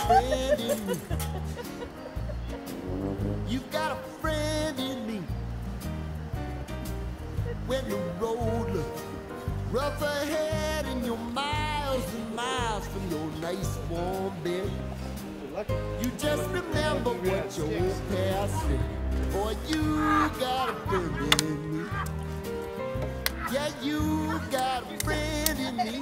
friend in me. You've got a friend in me. When the road looks rough ahead and you're miles and miles from your nice warm bed, you just remember what your old past said. Boy, you got a friend in me. Yeah, you got a friend in me.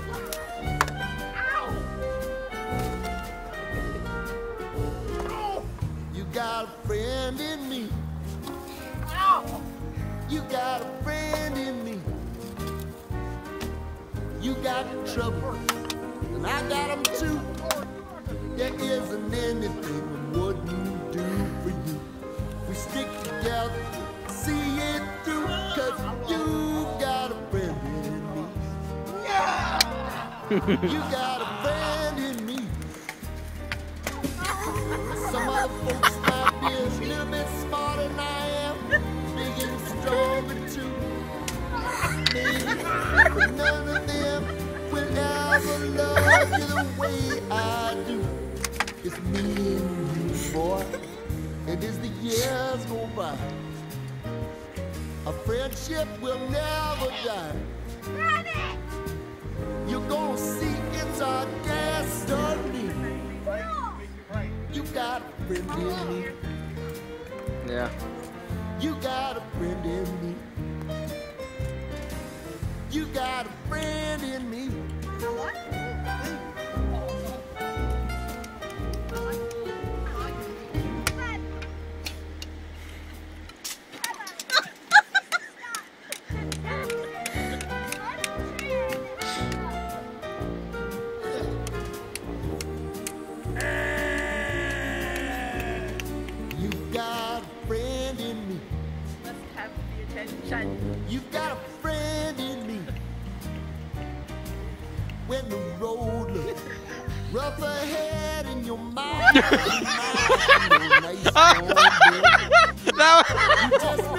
You got a friend in me. You got a friend in me. You got trouble, and I got them too. There isn't anything I wouldn't do for you. We stick together, see it through, 'cause you got a friend in me. You got a friend in me. Some other folks might be a little bit smarter than I am, big and stronger too. Maybe, but none of them will ever love you the way I do. It's me and you, boy, and as the years go by, a friendship will never die. You're gonna see it's our destiny. You got a friend in me. Yeah. You got a friend in me. You got a friend in me. You've got a friend in me. When the road looks rough ahead and your mind, nice warm bed, you just